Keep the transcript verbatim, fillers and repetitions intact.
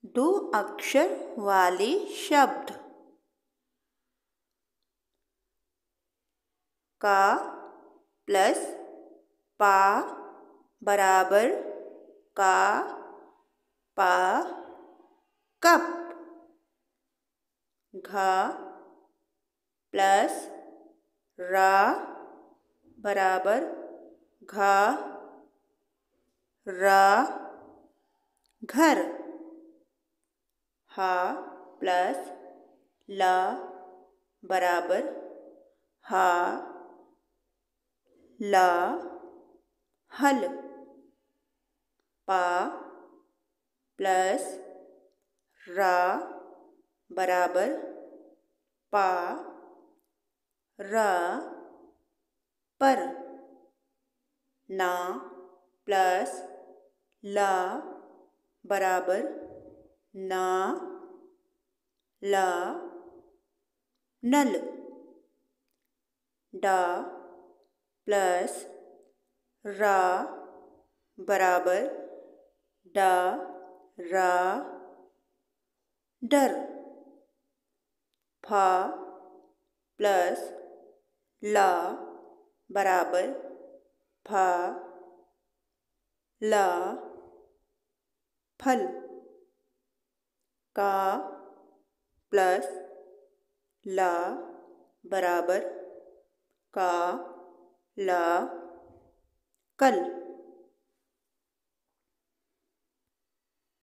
दो अक्षर वाले शब्द। का प्लस पा बराबर का पा कप। घा प्लस रा बराबर घा रा घर। हा प्लस ला बराबर हा ला हल। पा प्लस रा बराबर पा रा पर। ना प्लस ला बराबर ना ला नल। डा प्लस रा बराबर डा रा डर। फा प्लस ला बराबर फा ला फल। का प्लस ला बराबर का ला कल।